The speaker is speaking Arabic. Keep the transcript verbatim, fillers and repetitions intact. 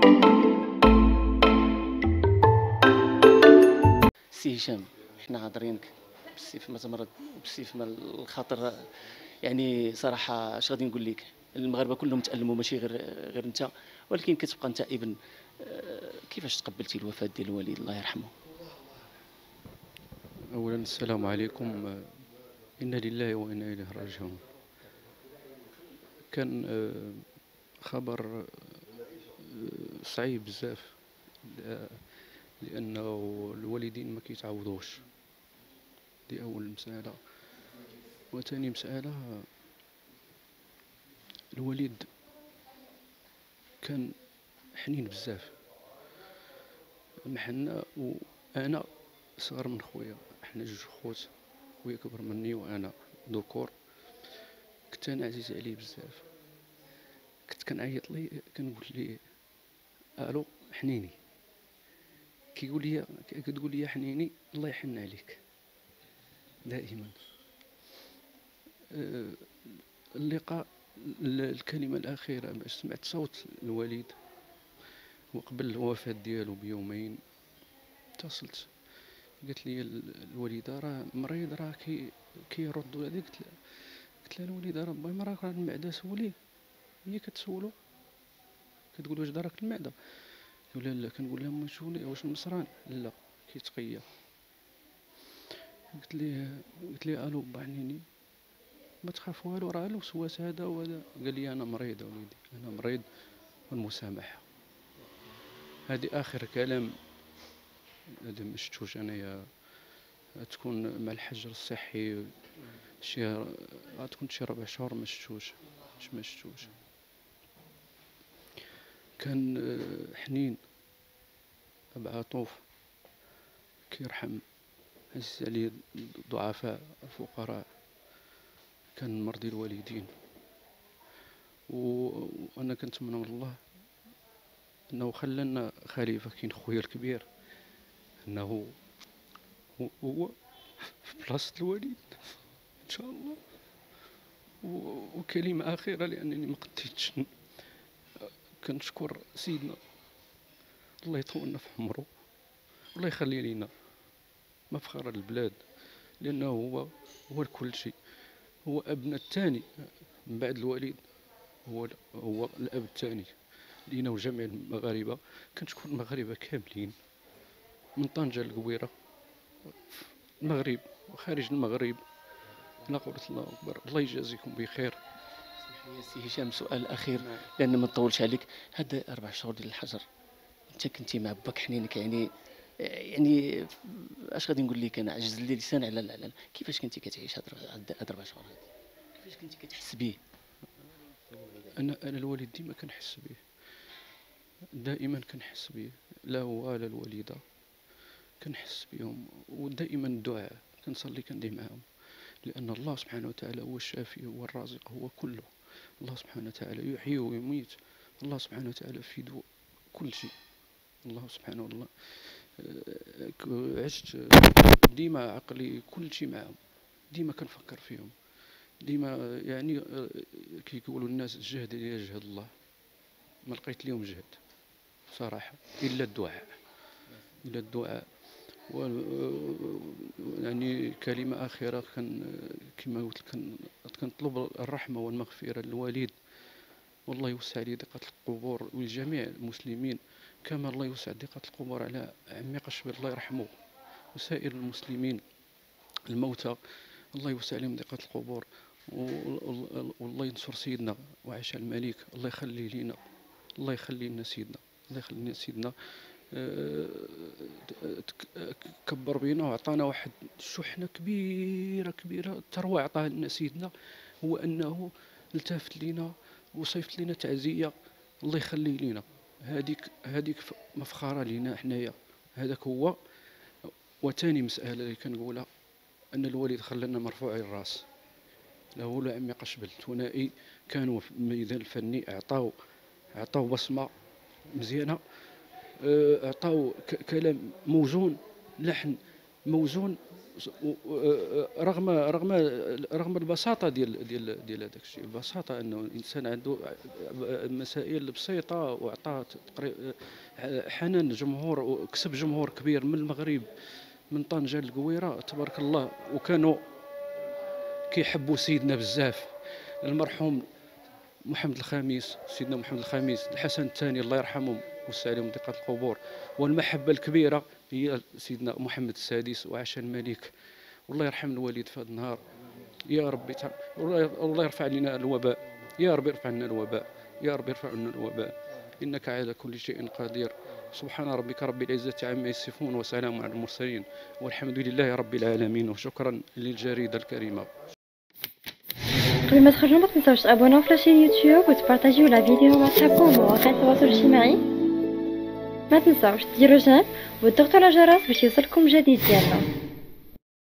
سي هشام، حنا هاضرينك بالسيف ما تمرض وبالسيف ما الخاطر. يعني صراحه اش غادي نقول لك، المغاربه كلهم تألموا ماشي غير غير انت، ولكن كتبقى انت ابن. آه، كيفاش تقبلتي الوفاه ديال الوالد الله يرحمه؟ أولا السلام عليكم. إنا لله وإنا إليه راجعون. كان آه، خبر آه، صعيب بزاف، ل- لأنه الوالدين ما كيتعوضوش. دي أول مسألة. وثاني مسألة، الوالد كان حنين بزاف محنا. وأنا صغر من خويا، حنا جوج خوت، خويا كبر مني وأنا ذكور. كنت أنا عزيز عليه بزاف، كنت كنعيط ليه كنقول ليه الو حنيني، كيقول لي كتقول لي حنيني الله يحن عليك دائما. آه، اللقاء، ال- الكلمة الأخيرة باش سمعت صوت الوالد وقبل الوفاة ديالو بيومين، اتصلت قالت لي ال- الوالدة راه مريض، راه كي كيرد هذيك. قلت لها قلت لها الوالدة راه باي مرة راه المعدة سوليه. هي كتسولو كتقول واش دارك المعدة، يقول لها لا. كنقول لها ما شوني واش النصران، لا كيتقيا. قلت ليه قلت ليه الو با عنيني، ما تخاف والو، راه الوسواس هذا وهذا. قال لي انا مريض وليدي، انا مريض والمسامحه. هذه اخر كلام. هذا ما شفتوش انايا. تكون مع الحجر الصحي شي، غتكون شي ربع شهور ما شفتوش. مش ما شفتوش. كان آه، حنين، ابو عطوف، كيرحم، عزيز عليه الضعفاء الفقراء، كان مرضي الوالدين. و- وانا كنتمنى من الله انه خلى خليفه، كاين خويا الكبير، انه هو هو في بلاصه الوالد ان شاء الله. و- وكلمه اخيره لانني ما قديتش، كنشكر سيدنا، الله يطولنا في عمره، الله يخلي لينا مفخر البلاد، لانه هو هو الكل شيء. هو ابنا الثاني من بعد الوالد، هو هو الاب الثاني لينا وجميع المغاربه. كنشكر المغاربه كاملين من طنجه للقويره، المغرب وخارج المغرب. لا قوة الله أكبر، الله يجازيكم بخير. اسمح لي سي هشام سؤال اخير نعم. لان ما نطولش عليك. هاد اربع شهور ديال الحجر انت كنتي مع باك حنينك، يعني يعني اش غادي نقول لك، انا عجز لي اللسان على على- كيفاش كنتي كتعيش هاد هاد هاد اربع شهور هادي؟ كيفاش كنتي كتحس به؟ أنا أنا الوالد ديما كنحس به، دائما كنحس به، لا هو ولا الوالدة كنحس بهم. ودائما الدعاء كنصلي كندعي معاهم، لأن الله سبحانه وتعالى هو الشافي، هو الرازق، هو كله. الله سبحانه وتعالى يحيي ويميت، الله سبحانه وتعالى في يده كل شيء. الله سبحانه الله. آه، ك- عشت ديما عقلي كل شيء معهم، ديما كنفكر فيهم، ديما يعني آه، كي يقولوا الناس الجهد اللي يجهد الله، ما لقيت لهم جهد صراحة إلا الدعاء، إلا الدعاء. و يعني كلمة أخيرة، كان كما قلت كان كنطلب الرحمة والمغفرة للوالد، والله يوسع لي ضيقة القبور ولجميع المسلمين، كما الله يوسع ضيقة القبور على عمي قشبر الله يرحمه، وسائر المسلمين الموتى، الله يوسع لهم ضيقة القبور. و- والله ينصر سيدنا وعيش الملك، الله يخلي لينا، الله يخلي لنا سيدنا، الله يخلي لنا سيدنا. آه، تك- كبر بينا وعطانا واحد الشحنة كبيرة كبيرة، ثروة عطاها لنا سيدنا، هو أنه التفت لينا وصيفط لنا تعزية، الله يخلي لينا. هذيك هذيك مفخرة لينا حنايا. هذاك هو. وثاني مسألة اللي كنقولها، أن الوالد خلانا مرفوعي الراس، لا هو لا عمي قشبل ثنائي، كانوا في الميدان الفني، أعطاو أعطاو بصمة مزيانة. آه، أعطاو ك- كلام موزون، لحن موزون، رغم رغم رغم البساطه ديال ديال ديال هذاك الشيء، البساطه انه الانسان عنده مسائل بسيطه وعطى حنان الجمهور وكسب جمهور كبير من المغرب، من طنجه للقويره تبارك الله، وكانوا كيحبوا سيدنا بزاف. المرحوم محمد الخامس، سيدنا محمد الخامس، الحسن الثاني الله يرحمهم ويوسع عليهم ضيقة القبور، والمحبة الكبيرة هي سيدنا محمد السادس وعشان الملك. والله يرحم الوالد في هذا النهار يا ربي، والله يرفع لنا الوباء، يا رب يرفع لنا الوباء، يا رب يرفع لنا الوباء، إنك على كل شيء قدير. سبحان ربك رب العزة عما يصفون وسلام على المرسلين والحمد لله رب العالمين. وشكرا للجريدة الكريمة. قبل ما تخرجوا ما تنساوش تابوناو في لاشين يوتيوب وتبارطاجيو لا فيديو مع صحابكم ومواقع التواصل الاجتماعي. ما تنساوش ديروا جيم وتضغطوا على الجرس باش يوصلكم جديد ديالنا.